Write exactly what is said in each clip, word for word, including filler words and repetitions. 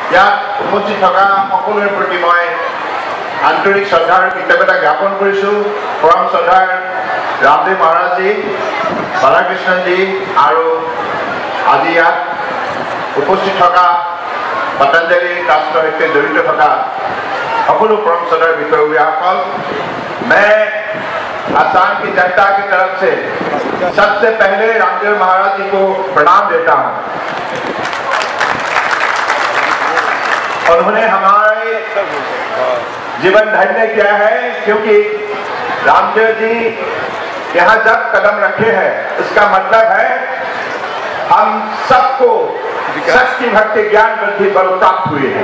ইয়াত উপস্থিত থকা সকলোৰে প্ৰতি মই আন্তৰিক শ্ৰদ্ধাৰ কৃতজ্ঞতা জ্ঞাপন কৰিছোঁ। পৰম শ্ৰদ্ধাৰ ৰামদেৱ মহাৰাজজী, বালাকৃষ্ণজী আৰু আজি ইয়াত উপস্থিত থকা পতঞ্জলি ট্ৰাষ্টৰ সৈতে জড়িত থকা সকলো পৰম শ্ৰদ্ধাৰ বিষয়ববীয়াসকল, मैं असम की जनता की तरफ से सबसे पहले रामदेव महाराज जी को प्रणाम देता हूँ। उन्होंने हमारे जीवन धन्य किया है, क्योंकि रामदेव जी यहाँ जब कदम रखे हैं इसका मतलब है हम सबको शक्ति भक्ति ज्ञान वृद्धि बल प्राप्त हुए हैं।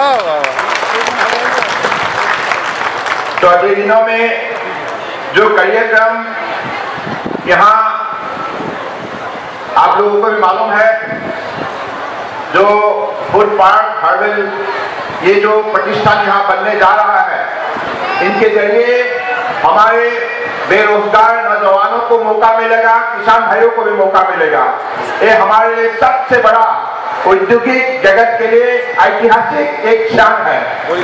तो अगले दिनों में जो कार्यक्रम यहाँ आप लोगों को भी मालूम है, जो फूड पार्क हर्बल ये जो प्रतिष्ठान यहाँ बनने जा रहा है, इनके जरिए हमारे बेरोजगार नौजवानों को मौका मिलेगा, किसान भाइयों को भी मौका मिलेगा। ये हमारे लिए सबसे बड़ा औद्योगिक जगत के लिए ऐतिहासिक एक क्षण है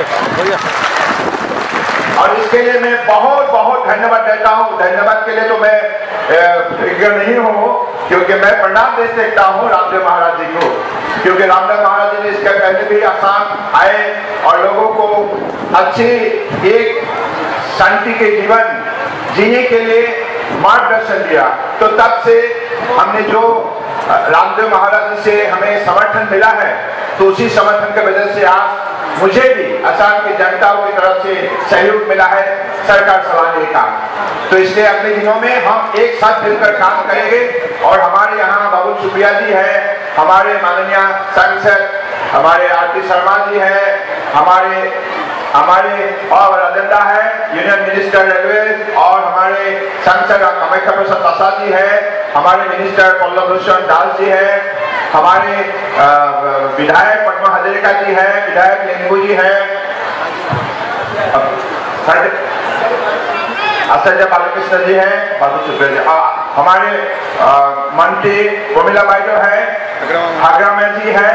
और इसके लिए मैं बहुत बहुत धन्यवाद देता हूँ। धन्यवाद के लिए तो मैं योग्य नहीं हूँ, क्योंकि मैं प्रणाम दे सकता हूँ रामदेव महाराज जी को, क्योंकि रामदेव महाराज जी ने इसके पहले भी असम आए और लोगों को अच्छी एक शांति के जीवन जीने के लिए मार्गदर्शन दिया। तो तब से हमने जो रामदेव महाराज जी से हमें समर्थन मिला है, तो उसी समर्थन की वजह से आज मुझे भी असम की जनता की तरफ से सहयोग मिला है सरकार चलाने का। तो इसलिए अगले दिनों में हम एक साथ मिलकर काम करेंगे और हमारे यहाँ बाबू सुप्रिया जी है, हमारे माननीय सांसद हमारे आरती शर्मा जी है, हमारे हमारे और अजेंडा है यूनियन मिनिस्टर रेलवे और हमारे सांसद कामाख्या प्रसाद प्रसाद जी है, हमारे मिनिस्टर पल्लव भूषण दास जी है, हमारे विधायक पद्मा हजारिका जी है, विधायक लिंगू जी है, आचार्य बालकृष्ण जी है, बाबू सुप्रिया जी, हमारे मंत्री कोमिला बाइडो है, हाग्राम जी है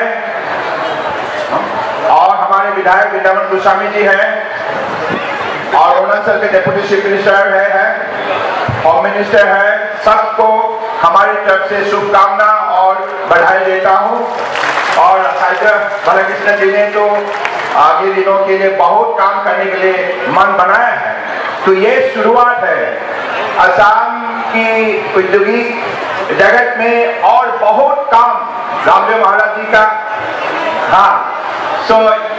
और हमारे विधायक वृंदावन गोस्वामी जी हैं और अरुणाचल के डिप्टी चीफ मिनिस्टर है, है होम मिनिस्टर है। सबको हमारी तरफ से शुभकामना और बधाई देता हूँ। और आचार्य बालकृष्ण जी ने तो आगे दिनों के लिए बहुत काम करने के लिए मन बनाया है। तो ये शुरुआत है असम की औद्योगिक जगत में और बहुत काम रामदेव महाराज जी का। हाँ, सो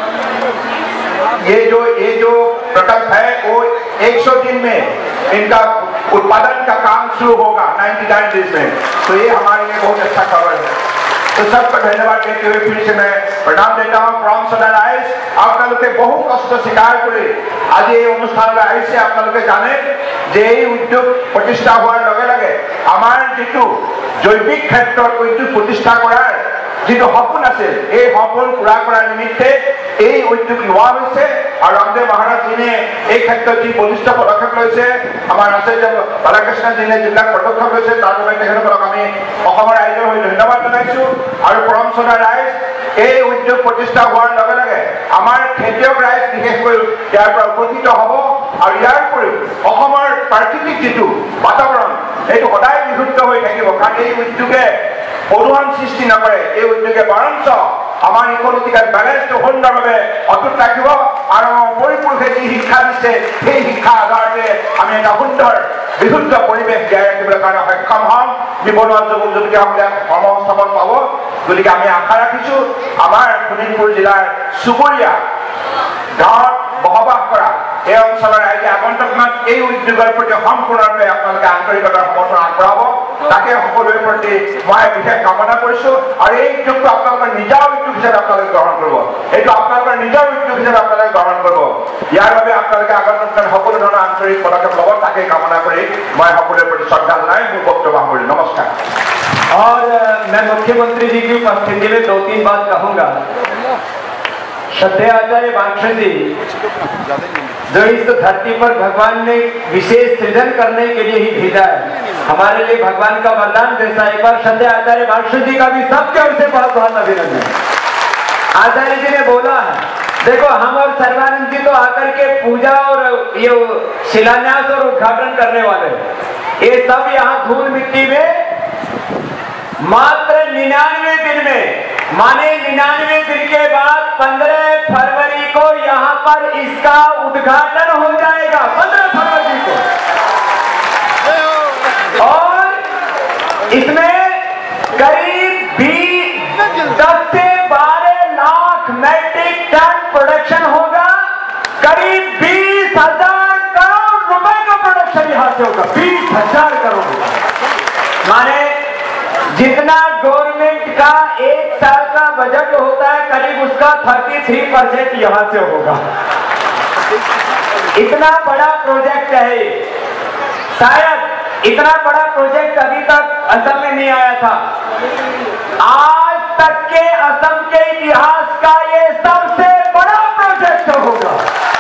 ये जो ये जो प्रकल्प है वो सौ दिन में इनका उत्पादन का काम शुरू होगा निन्यानवे डेज में। तो ये हमारे लिए बहुत अच्छा खबर है। तो सबको धन्यवाद देते हुए फिर से मैं प्रणाम देता हूँ। परम श्रद्धाराइज आपलोके बहु कष्ट स्वीकार करे आज ये अनुष्ठान आइसे आपलोके जाने जे এই উদ্যোগ প্রতিষ্ঠা হওয়ার লগে লগে আমার যেটো জৈবিক ক্ষেত্ৰত উদ্যোগ প্রতিষ্ঠা কৰাৰ যিটো সপোন আছে এই সপোন পুৰা কৰাৰ নিমিত্তে এই উদ্যোগ লোৱা হৈছে আৰু ৰামদেৱ মহাৰাজ জীনে এই ক্ষেত্ৰত যি বলিষ্ঠ পদক্ষেপ লৈছে, আমাৰ আচাৰ্য বালকৃষ্ণ জীনে যিবিলাক পদক্ষেপ লৈছে তাৰ বাবে তেখেতসকলক আমি অসমৰ ৰাইজৰ হৈ ধন্যবাদ জনাইছোঁ। আৰু পৰম শ্ৰদ্ধা ৰাইজ এই উদ্যোগ প্ৰতিষ্ঠা হোৱাৰ লগে লগে আমাৰ খেতিয়ক ৰাইজ বিশেষকৈ ইয়াৰ পৰা উপকৃত হ'ব আৰু ইয়াৰ উপৰিও অসমৰ প্ৰাকৃতিক যিটো বাতাবৰণ এইটো সদায় বিশুদ্ধ হৈ থাকিব, কাৰণ এই উদ্যোগে প্ৰদূষণ সৃষ্টি নকৰে। এই উদ্যোগে বৰঞ্চ আমাৰ ইকোলজিকেল বেলেঞ্চটো সুন্দৰভাৱে অটুট ৰাখিব আৰু পৰিপুৰুষে যি শিক্ষা দিছে সেই শিক্ষা আধাৰতে আমি এটা সুন্দৰ বিশুদ্ধ পৰিৱেশ জীয়াই ৰাখিবলৈ কাৰণে সক্ষম হ'ম। নিবনুৱা যুৱক যুৱতীসকলে কৰ্মসংস্থাপন পাব। গতিকে আমি আশা ৰাখিছোঁ আমাৰ শোণিতপুৰ জিলাৰ চুবুৰীয়া গাঁৱত বসবাস কৰা এই অঞ্চলৰ ৰাইজে আগন্তুক মাহত এই উদ্যোগৰ প্ৰতি সম্পূৰ্ণৰূপে আপোনালোকে আন্তৰিকতাৰ সমৰ্থন আগবঢ়াব, তাকে সকলোৰে প্ৰতি মই বিশেষ কামনা কৰিছোঁ। আৰু এই উদ্যোগটো আপোনালোকৰ নিজৰ উদ্যোগ হিচাপে আপোনালোকে গ্ৰহণ কৰিব, এইটো আপোনালোকৰ নিজৰ উদ্যোগ হিচাপে আপোনালোকে গ্ৰহণ কৰিব। ইয়াৰ বাবে আপোনালোকে আগন্তুক সকলো ধৰণৰ আন্তৰিক পদক্ষেপ ল'ব, তাকে কামনা কৰি মই সকলোৰে প্ৰতি শ্ৰদ্ধা জনাই মোৰ বক্তব্য সামৰিলোঁ। নমস্কাৰ। और मैं मुख्यमंत्री जी की उपस्थिति में दो तीन बात कहूंगा। श्रद्धेय आचार्य बालकृष्ण जी जो इस धरती पर भगवान ने विशेष सृजन करने के लिए ही भेजा है, हमारे लिए भगवान का वरदान जैसा। एक बार श्रद्धेय आचार्य बालकृष्ण जी का भी सबके ओर से बहुत बहुत अभिनंदन। आचार्य जी ने बोला है, देखो हम और सर्वानंद जी तो आकर के पूजा और ये शिलान्यास और उद्घाटन करने वाले, ये सब यहाँ धूल मिट्टी में मात्र निन्यानवे दिन में, माने निन्यानवे दिन के बाद पंद्रह फरवरी को यहाँ पर इसका उद्घाटन हो जाएगा, पंद्रह फरवरी को। और इसमें करीब बीस दस से बारह लाख मैट्रिक टन प्रोडक्शन होगा, करीब बीस हजार करोड़ रुपए का प्रोडक्शन यहाँ से होगा, बीस हजार करोड़। माने जितना गवर्नमेंट का एक साल का बजट होता है करीब उसका तैंतीस परसेंट यहाँ से होगा। इतना बड़ा प्रोजेक्ट है, शायद इतना बड़ा प्रोजेक्ट अभी तक असम में नहीं आया था। आज तक के असम के इतिहास का ये सबसे बड़ा प्रोजेक्ट होगा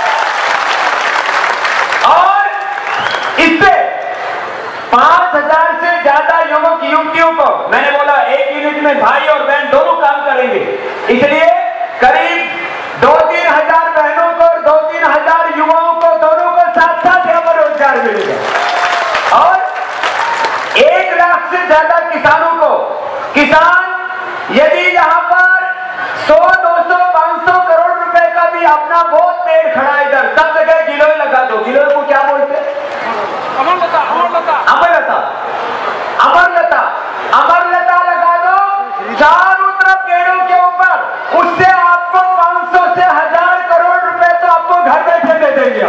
और इससे पांच हजार से ज्यादा युवक युवतियों को, मैंने बोला एक यूनिट में भाई और बहन दोनों काम करेंगे, इसलिए करीब दो तीन हजार बहनों को और दो तीन हजार युवाओं को दोनों को साथ साथ यहाँ पर रोजगार मिलेगा और एक लाख से ज्यादा किसानों को, किसान यदि यहाँ पर सौ दो सौ पांच सौ करोड़ रुपए का भी अपना बहुत पेड़ खड़ा है, इधर सब जगह गिलोय लगा दो, गिलोय को क्या बोलते हैं? अमरलता, अमरलता, अमरलता, अमरलता, अमरलता लगा दो चारों तरफ पेड़ों के ऊपर, उससे आपको पांच सौ से हजार करोड़ रुपए तो आपको घर बैठे दे देंगे।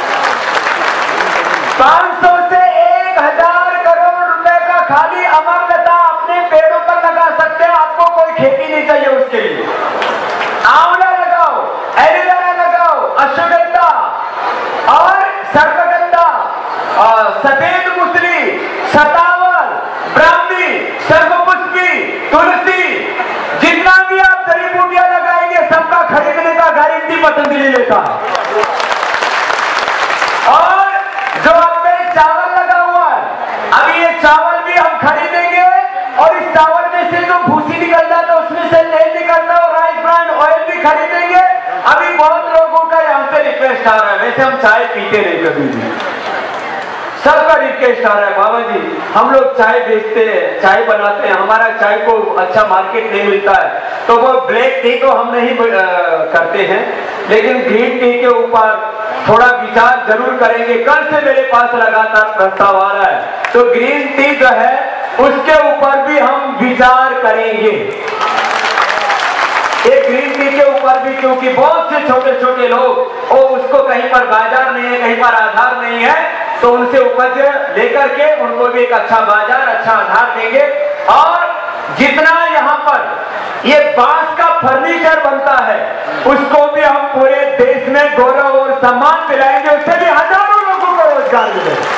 पांच सौ से एक हजार करोड़ रुपए का खाली अमरलता अपने पेड़ों पर लगा सकते हैं, आपको कोई खेती नहीं चाहिए उसके लिए। आंवला लगाओ, एलोवेरा लगाओ, अश्वगंधा और सर्पगंधा, सफेद मुसली, शतावल, ब्राह्मी, सर्वपुष्पी, तुलसी, जितना भी आप जड़ी बूटियां लगाएंगे सबका खरीदने का गारंटी पतंजलि लेता है। और जो आप में चावल लगा हुआ है, अभी ये चावल भी हम खरीदेंगे और इस चावल में से जो भूसी निकलता है तो उसमें से तेल निकलता है और राइस ब्रांड ऑयल भी खरीदेंगे। अभी बहुत लोगों का यहाँ से रिक्वेस्ट आ रहा है, वैसे हम चाय पीते नहीं कभी भी, सबका रिक्वेस्ट आ रहा है, बाबा जी हम लोग चाय बेचते हैं, चाय बनाते हैं, हमारा चाय को अच्छा मार्केट नहीं मिलता है, तो वो ब्लैक टी को हम नहीं करते हैं, लेकिन ग्रीन टी के ऊपर थोड़ा विचार जरूर करेंगे। कल से मेरे पास लगातार प्रस्ताव आ रहा है, तो ग्रीन टी जो है उसके ऊपर भी हम विचार करेंगे। एक ग्रीन टी के ऊपर भी, क्योंकि बहुत से छोटे छोटे लोग वो उसको कहीं पर बाजार नहीं है, कहीं पर आधार नहीं है, तो उनसे उपज लेकर के उनको भी एक अच्छा बाजार, अच्छा आधार देंगे। और जितना यहाँ पर ये बांस का फर्नीचर बनता है उसको भी हम पूरे देश में गौरव और सम्मान दिलाएंगे, उससे भी हजारों लोगों को रोजगार मिलेगा।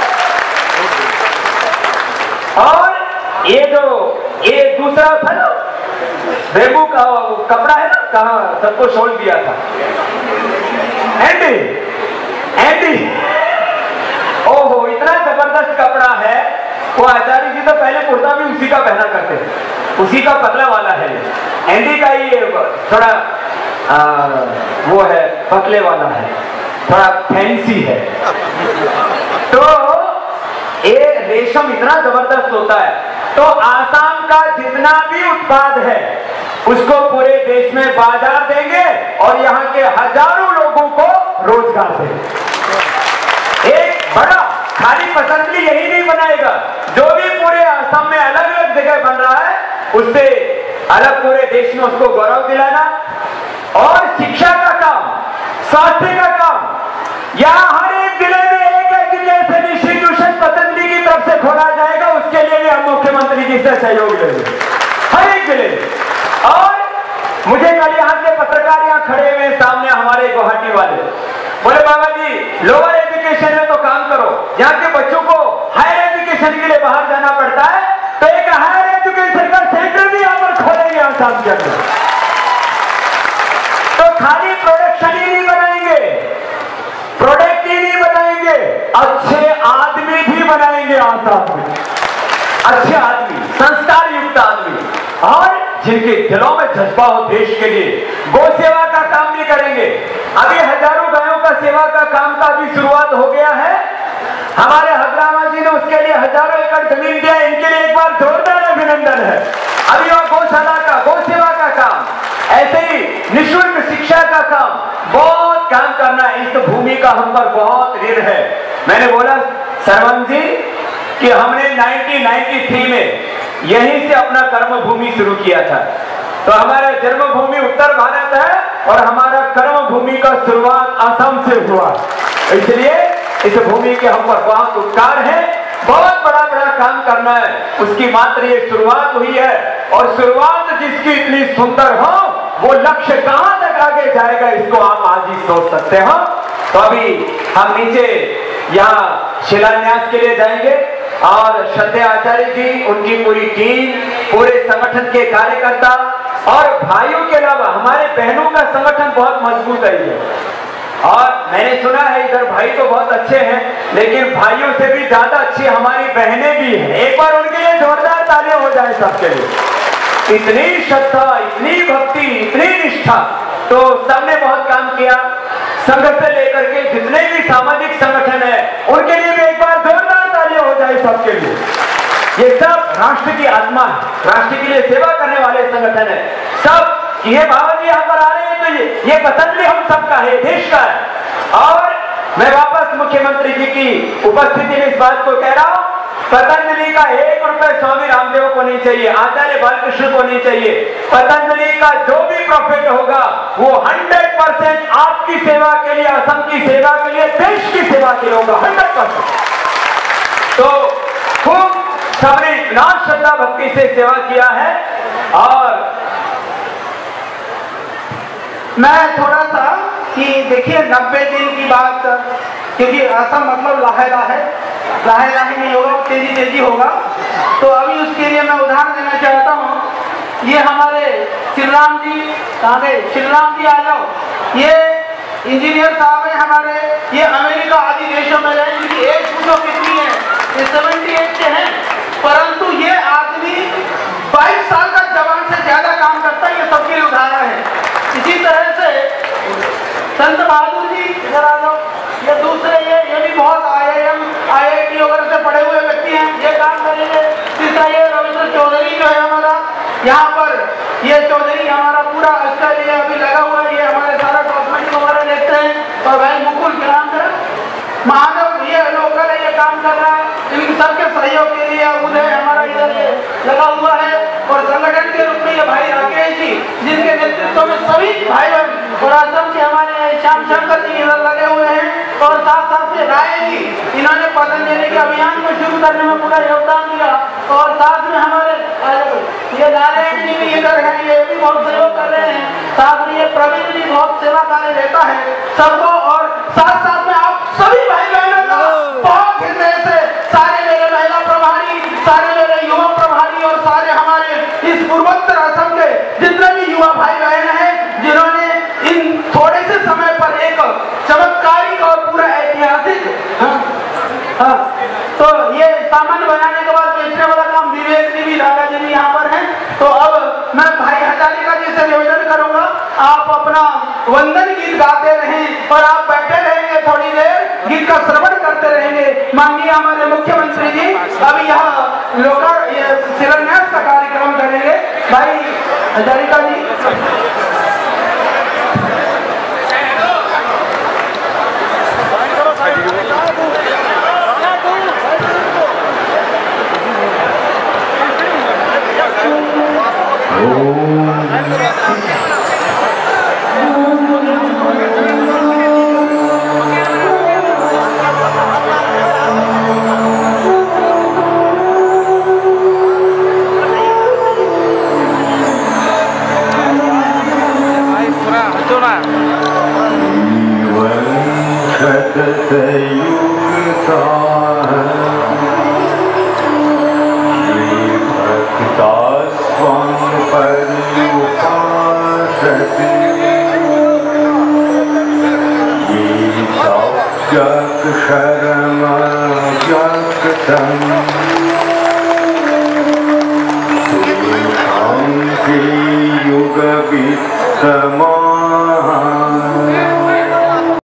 और ये जो ये दूसरा था ना बेबू का कपड़ा है ना, कहाँ सबको छोड़ दिया था, एंडी एंडी, ओहो इतना जबरदस्त कपड़ा है, वो आचार्य जी तो पहले कुर्ता भी उसी का पहना करते थे, उसी का पतला वाला है। एंडी का ही थोड़ा आ, वो है पतले वाला है, थोड़ा फैंसी है। तो ये रेशम इतना जबरदस्त होता है, तो आसाम का जितना भी उत्पाद है उसको पूरे देश में बाजार देंगे और यहाँ के हजारों लोगों को रोजगार देंगे। एक बड़ा खाली पतंजलि यही नहीं बनाएगा, जो भी पूरे असम में अलग अलग जगह बन रहा है उससे अलग पूरे देश में उसको गौरव दिलाना। और शिक्षा का काम, स्वास्थ्य का काम, यहाँ हर एक जिले में एक एजुकेशन इंस्टीट्यूशन पतंजलि की तरफ से खोला जाएगा, उसके लिए भी हम मुख्यमंत्री जी से सहयोग लेंगे हर एक जिले। और मुझे कल यहाँ के पत्रकार यहाँ खड़े हुए सामने हमारे गुवाहाटी वाले बोले, बाबा जी लोअर एजुकेशन में तो काम करो, यहाँ के बच्चों को हायर एजुकेशन के लिए बाहर जाना पड़ता है, तो एक हायर एजुकेशन का सेंटर भी यहाँ पर खोलेंगे आसाम के अंदर। तो खाली प्रोडक्शन ही नहीं बनाएंगे, प्रोडक्ट ही नहीं बनाएंगे, अच्छे आदमी भी बनाएंगे आसाम में, अच्छे आदमी, संस्कार युक्त आदमी। और जिनके दिलों में जज्बा हो देश के लिए, गौ सेवा का काम भी करेंगे। अभी हजारों गायों का सेवा का काम का अभी शुरुआत हो गया है। हमारे हजरामा जी ने उसके लिए हजारों एकड़ जमीन दिया, इनके लिए एक बार जोरदार अभिनंदन है। अभी और गौशाला का, गौ सेवा का काम, ऐसे ही निःशुल्क शिक्षा का काम, बहुत काम करना है। इस भूमि का हम पर बहुत ऋण है। मैंने बोला सरवण जी कि हमने उन्नीस सौ तिरानवे में यहीं से अपना कर्म भूमि शुरू किया था। तो हमारा जन्मभूमि उत्तर भारत है और हमारा कर्म भूमि का शुरुआत असम से हुआ, इसलिए इस भूमि के हम पर बहुत उपकार है। बहुत बड़ा बड़ा काम करना है, उसकी मात्र ये शुरुआत हुई है। और शुरुआत जिसकी इतनी सुंदर हो, वो लक्ष्य कहां तक आगे जाएगा, इसको आप आज ही सोच सकते हो। तो अभी हम नीचे यहाँ शिलान्यास के लिए जाएंगे और श्रद्धेय आचार्य जी, उनकी पूरी टीम, पूरे संगठन के कार्यकर्ता और भाइयों के अलावा हमारे बहनों का संगठन बहुत मजबूत है। और मैंने सुना है इधर भाई तो बहुत अच्छे हैं, लेकिन भाइयों से भी ज्यादा अच्छी हमारी बहनें भी हैं। एक बार उनके लिए जोरदार तालियां हो जाए सबके लिए। इतनी श्रद्धा, इतनी भक्ति, इतनी निष्ठा, तो सबने बहुत काम किया। संघ से लेकर के जितने भी सामाजिक संगठन है, उनके लिए भी एक बार जोरदार तालियां हो जाए सबके लिए। ये सब राष्ट्र की आत्मा है, राष्ट्र के लिए सेवा करने वाले संगठन है सब। ये बाबा जी यहाँ पर आ रहे हैं तो ये ये पतंजलि हम सबका है, देश का है। और मैं वापस मुख्यमंत्री जी की उपस्थिति में इस बात को कह रहा हूँ, पतंजलि का एक रुपए स्वामी रामदेव को नहीं चाहिए, आचार्य बालकृष्ण को नहीं चाहिए। पतंजलि का जो भी प्रॉफिट होगा वो हंड्रेड परसेंट आपकी सेवा के लिए, असम की सेवा के लिए, देश की सेवा के लिए होगा, हंड्रेड परसेंट। तो खूब सबने इतना श्रद्धा भक्ति से सेवा किया है। और मैं थोड़ा सा कि देखिए नब्बे दिन की बात, क्योंकि असम मतलब लाहे लाहे लाहे लाहे नहीं होगा, तेजी तेजी होगा। तो अभी उसके लिए मैं उदाहरण देना चाहता हूँ। ये हमारे शिवराम जी कहाँ गए? शिवराम जी आ जाओ। ये इंजीनियर साहब है हमारे, ये अमेरिका आदि देशों में रहे, इनकी एज पूछो कितनी है, ये सेवेंटी एट के हैं, परंतु ये आदमी बाईस साल का जवान से ज्यादा काम करता है। ये सबके लिए उदाहरण है। इसी तरह से संत बहादुर जी इधर आ जाओ। ये दूसरे ये ये भी बहुत आई I am I I T वगैरह से पढ़े हुए व्यक्ति हैं, ये काम करेंगे। तीसरा ये रविंद्र चौधरी जो है हमारा, यहाँ पर ये चौधरी हमारा पूरा इसका लिए अभी लगा हुआ है, ये हमारे सारा डॉक्यूमेंट वगैरह देखते हैं। और भाई मुकुल के नाम कर महादेव, ये लोकल है, ये काम कर रहा है। इन सबके सहयोग के लिए उदय हमारा इधर ये लगा हुआ है। और संगठन के रूप में ये भाई राकेश जी, जिनके नेतृत्व में सभी भाई बहन, और असम के हमारे श्याम शंकर जी इधर लगे हुए हैं। और साथ साथ में राय जी, इन्होंने पतंजलि के अभियान को शुरू करने में पूरा योगदान दिया। और साथ में हमारे ये नारायण जी भी इधर है, ये भी बहुत सहयोग कर रहे हैं। साथ में ये प्रवीण जी बहुत सेवा कार्य रहता है सबको। और साथ साथ में आप सभी भाई बहनों का बहुत हृदय से, सारे मेरे महिला प्रभारी, सारे मेरे युवा प्रभारी और सारे हमारे इस पूर्वोत्तर असम के जितने भी युवा भाई बहन हैं, जिन्होंने इन थोड़े से समय पर एक चमत्कारिक और पूरा ऐतिहासिक, हाँ, हाँ, तो ये सामान्य बनाने के बाद बेचने वाला काम विवेक जी भी, दादा जी भी यहाँ पर हैं। तो अब मैं भाई हजारिका जी से निवेदन करूंगा, आप अपना वंदन गीत गाते रहें और आप बैठे रहेंगे, थोड़ी देर गीत का श्रवण करते रहेंगे। माननीय हमारे मुख्यमंत्री जी अभी यहाँ लोका शिलान्यास का कार्यक्रम करेंगे। भाई हजारिका जी जीवन सतयुग का